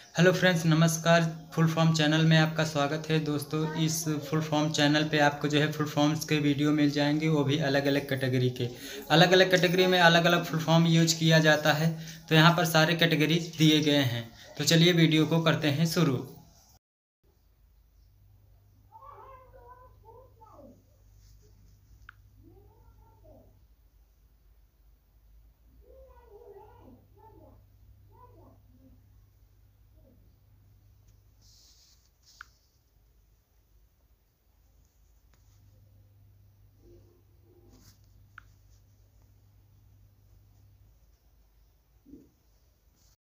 Hello friends, नमस्कार। Full form channel में आपका स्वागत है। दोस्तों, इस फुल फॉर्म चैनल पे आपको जो है फुल फॉर्म्स के वीडियो मिल जाएंगे, वो भी अलग अलग कैटेगरी के। अलग अलग कैटेगरी में अलग अलग फुल फॉर्म यूज किया जाता है, तो यहाँ पर सारे कैटेगरी दिए गए हैं। तो चलिए वीडियो को करते हैं शुरू।